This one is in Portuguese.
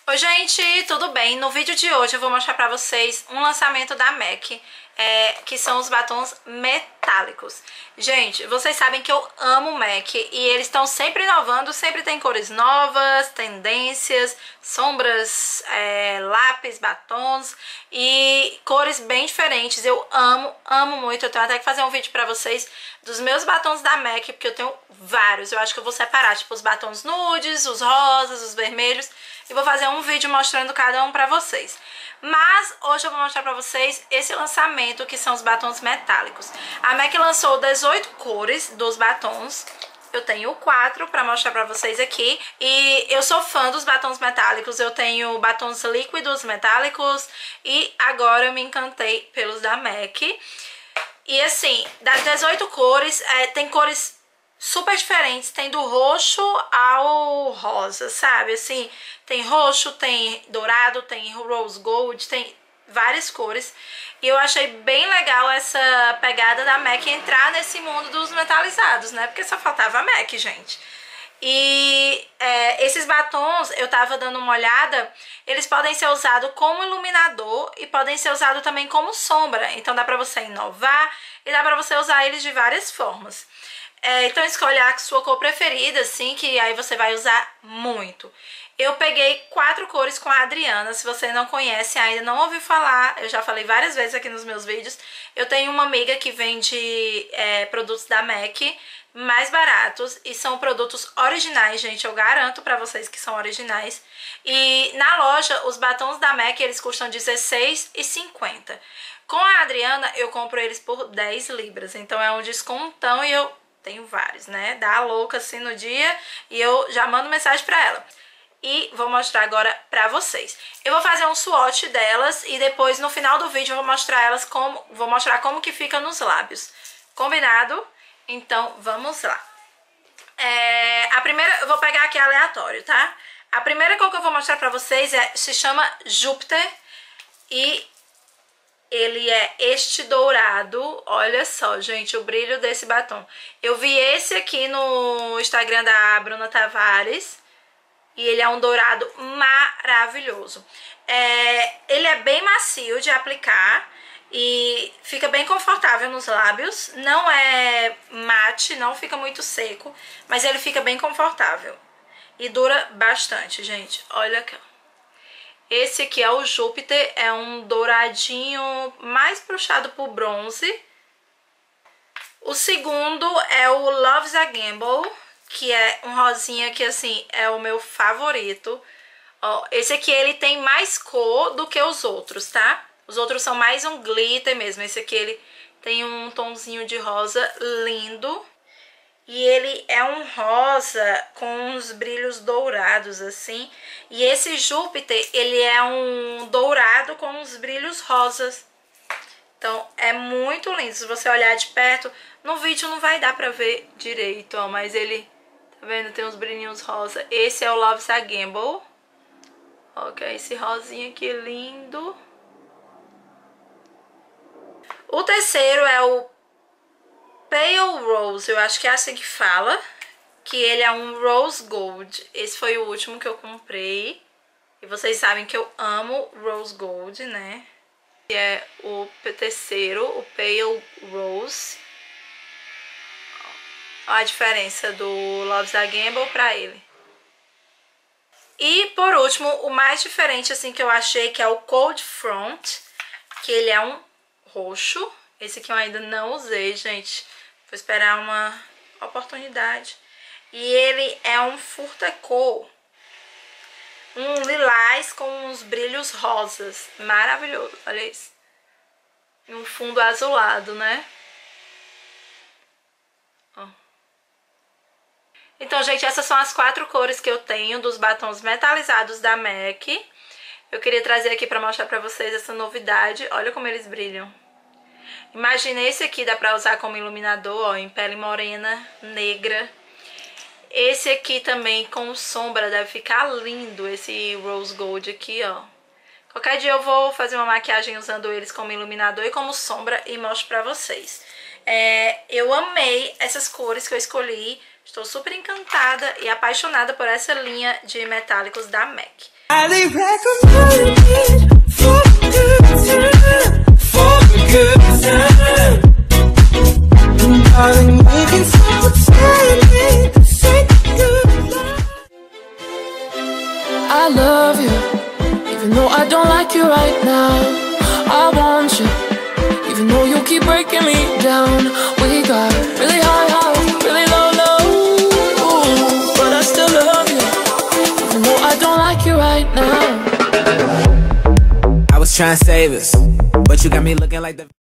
Oi gente, tudo bem? No vídeo de hoje eu vou mostrar pra vocês um lançamento da MAC, que são os batons metálicos. Gente, vocês sabem que eu amo MAC e eles estão sempre inovando, sempre tem cores novas, tendências, sombras, lápis, batons e cores bem diferentes. Eu amo muito. Eu tenho até que fazer um vídeo pra vocês dos meus batons da MAC, porque eu tenho vários. Eu acho que eu vou separar, tipo, os batons nudes, os rosas, os vermelhos, e vou fazer um vídeo mostrando cada um pra vocês. Mas hoje eu vou mostrar pra vocês esse lançamento, que são os batons metálicos. A MAC lançou 18 cores dos batons. Eu tenho 4 pra mostrar pra vocês aqui. E eu sou fã dos batons metálicos. Eu tenho batons líquidos metálicos e agora eu me encantei pelos da MAC. E assim, das 18 cores, tem cores super diferentes, tem do roxo ao rosa, sabe? Assim, tem roxo, tem dourado, tem rose gold, tem várias cores. E eu achei bem legal essa pegada da MAC entrar nesse mundo dos metalizados, né? Porque só faltava a MAC, gente. E esses batons, eu tava dando uma olhada, eles podem ser usados como iluminador e podem ser usados também como sombra. Então dá pra você inovar e dá pra você usar eles de várias formas. Então escolha a sua cor preferida, assim, que aí você vai usar muito. Eu peguei 4 cores com a Adriana. Se você não conhece, ainda não ouviu falar, eu já falei várias vezes aqui nos meus vídeos. Eu tenho uma amiga que vende produtos da MAC mais baratos e são produtos originais, gente. Eu garanto pra vocês que são originais. E na loja, os batons da MAC, eles custam R$16,50. Com a Adriana, eu compro eles por 10 libras. Então é um descontão e eu tenho vários, né? Dá a louca assim no dia e eu já mando mensagem pra ela. E vou mostrar agora pra vocês. Eu vou fazer um swatch delas e depois no final do vídeo eu vou mostrar como que fica nos lábios. Combinado? Então vamos lá. A primeira, eu vou pegar aqui aleatório, tá? A primeira cor que eu vou mostrar pra vocês se chama Júpiter e ele é este dourado. Olha só, gente, o brilho desse batom. Eu vi esse aqui no Instagram da Bruna Tavares e ele é um dourado maravilhoso. Ele é bem macio de aplicar e fica bem confortável nos lábios. Não é mate, não fica muito seco, mas ele fica bem confortável. E dura bastante, gente. Olha aqui, ó. Esse aqui é o Júpiter, é um douradinho mais puxado pro bronze. O segundo é o Love's a Gamble, que é um rosinha que, assim, é o meu favorito. Ó, esse aqui, ele tem mais cor do que os outros, tá? Os outros são mais um glitter mesmo. Esse aqui, ele tem um tonzinho de rosa lindo. E ele é um rosa com uns brilhos dourados, assim. E esse Júpiter, ele é um dourado com uns brilhos rosas. Então, é muito lindo. Se você olhar de perto, no vídeo não vai dar pra ver direito, ó. Mas ele, tá vendo? Tem uns brilhinhos rosa. Esse é o Love's a Gamble. Ó, que é esse rosinha aqui lindo. O terceiro é o Pale Rose, eu acho que é assim que fala, que ele é um Rose Gold. Esse foi o último que eu comprei. E vocês sabem que eu amo Rose Gold, né? E é o terceiro, o Pale Rose. Olha a diferença do Love's a Gamble pra ele. E por último, o mais diferente assim que eu achei, que é o Cold Front, que ele é um roxo. Esse aqui eu ainda não usei, gente. Vou esperar uma oportunidade. E ele é um furta-cor. Um lilás com uns brilhos rosas. Maravilhoso, olha isso. E um fundo azulado, né? Ó. Então, gente, essas são as 4 cores que eu tenho dos batons metalizados da MAC. Eu queria trazer aqui pra mostrar pra vocês essa novidade. Olha como eles brilham. Imagina esse aqui, dá pra usar como iluminador, ó, em pele morena, negra. Esse aqui também com sombra, deve ficar lindo, esse Rose Gold aqui, ó. Qualquer dia eu vou fazer uma maquiagem usando eles como iluminador e como sombra e mostro pra vocês. Eu amei essas cores que eu escolhi, estou super encantada e apaixonada por essa linha de metálicos da MAC. Highly recommend it for a good time, for a good time. And darling, we can stop saying the same good love. I love you, even though I don't like you right now. I want you, even though you keep breaking me down. We got really high highs, really low lows, but I still love you, even though I don't like you right now. I was trying to save us, but you got me looking like the